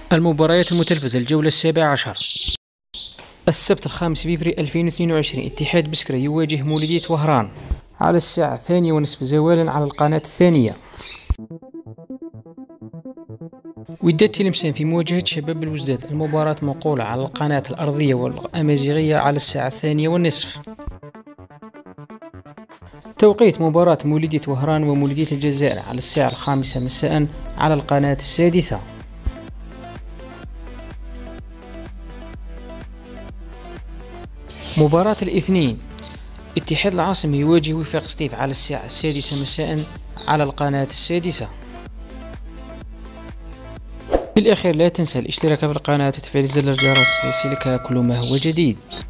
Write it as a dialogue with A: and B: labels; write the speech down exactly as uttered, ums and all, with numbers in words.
A: المباريات المتلفزة الجولة السابعة عشر. السبت الخامس فبراير ألفين واثنين وعشرين، اتحاد بسكرة يواجه مولودية وهران على الساعة الثانية ونصف زوالا على القناة الثانية. وداد تلمسان في مواجهة شباب الوزداد، المباراة منقولة على القناة الأرضية والأمازيغية على الساعة الثانية والنصف. توقيت مباراة مولودية وهران ومولودية الجزائر على الساعة الخامسة مساء على القناة السادسة. مباراة الاثنين، اتحاد العاصمة يواجه وفاق سطيف على الساعة السادسة مساء على القناة السادسة. في الأخير لا تنسى الاشتراك في القناة وتفعيل زر الجرس ليصلك كل ما هو جديد.